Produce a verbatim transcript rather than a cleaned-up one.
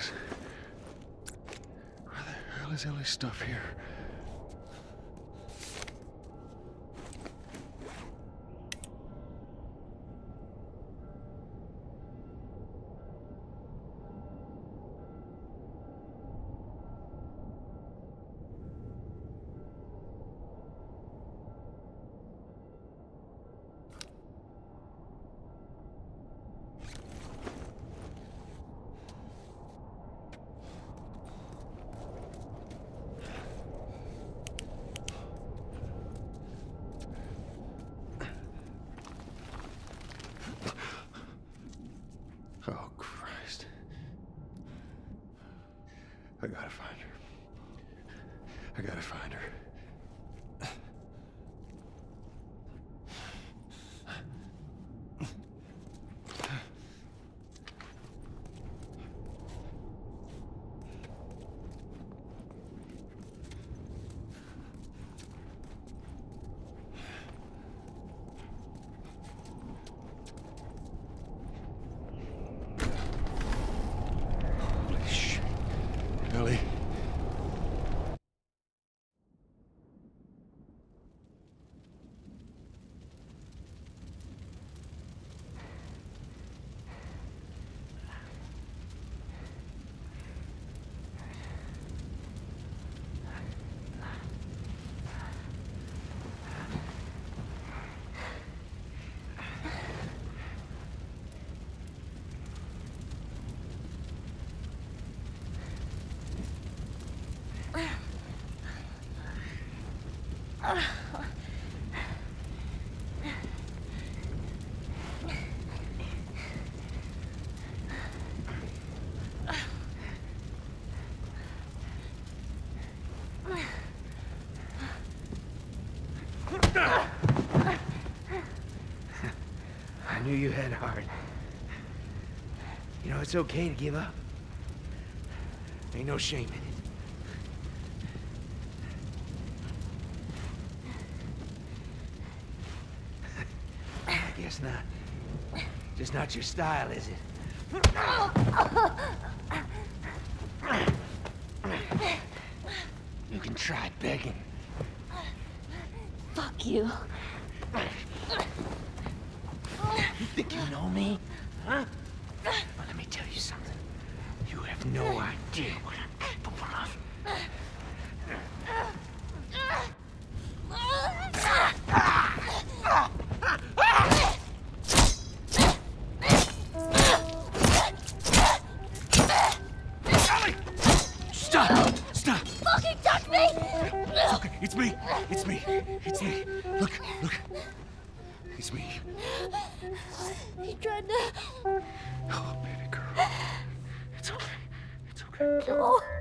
is... Where the hell is Ellie's stuff here? Oh, Christ. I gotta find her. I gotta find her. Ellie. I knew you had heart. You know, it's okay to give up. Ain't no shame in it. I guess not. Just not your style, is it? You can try begging. Fuck you. You think you know me? Huh? Well, let me tell you something. You have no idea what I'm capable of. Ellie! Stop! Stop! Fucking touch me! It's okay. It's me. It's me. It's me. Look, look. It's me. He tried to... Oh, baby girl. It's okay. It's okay. No.